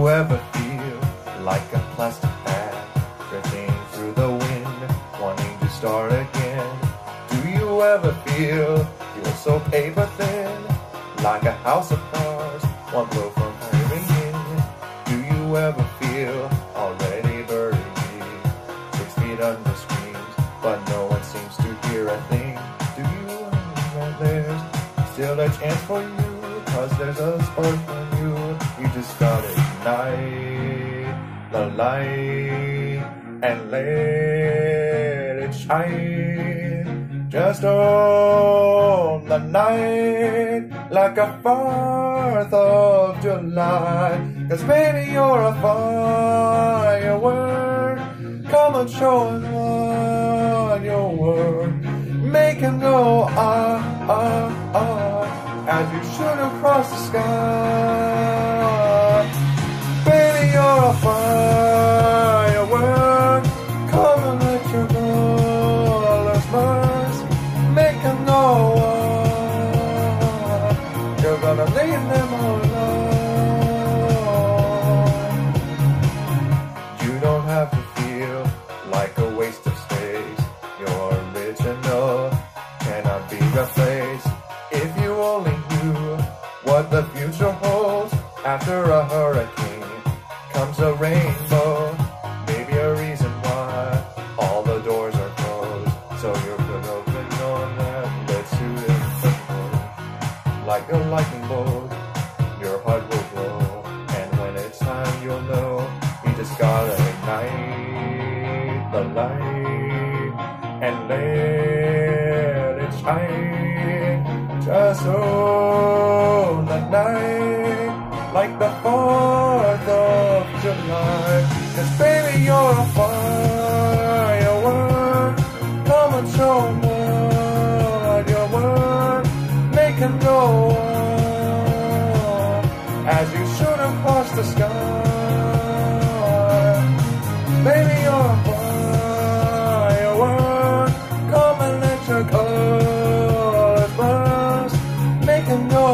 you ever feel like a plastic bag drifting through the wind, wanting to start again? Do you ever feel so paper thin, like a house of cards, one blow from hiring in? Do you ever feel already buried 6 feet under screams, but no one seems to hear a thing? Do you know there's still a chance for you, 'cause there's a spark from you? You just gotta ignite the light and let it shine. Just on the night like a 4th of July. 'Cause baby, you're a firework. Come and show him what your work. Make him go ah, ah, ah, as you shoot across the sky. Baby, you're a firework. Come and let your colors burst. Make them go on. You're gonna leave them all alone. You don't have to feel like a waste of space. Your original cannot be replaced. If you only knew what the future holds, after a hurricane comes a rainbow. Maybe a reason why all the doors are closed, so you could open on that lit suit in purple. Like a lightning bolt, your heart will glow, and when it's time you'll know. You just gotta ignite the light and let it shine. Just on the night like the 4th of July. 'Cause baby, you're a firework. Come and show 'em what you're worth. Make 'em go on as you shoot across the sky. Baby, you're a firework. Come and let your colors burst. Make 'em go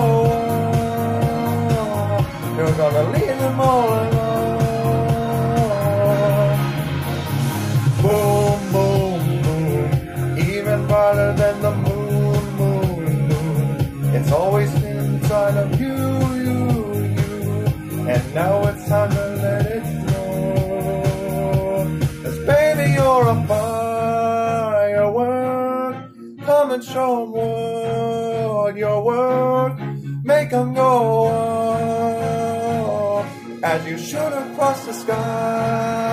on. You're gonna leave them all alone. Boom, boom, boom. Even brighter than the moon, moon, moon. It's always been inside of you, you, you. And now it's time to let it flow. 'Cause baby, you're a firework. Come and show 'em what you're worth. Make 'em go on as you shoot across the sky.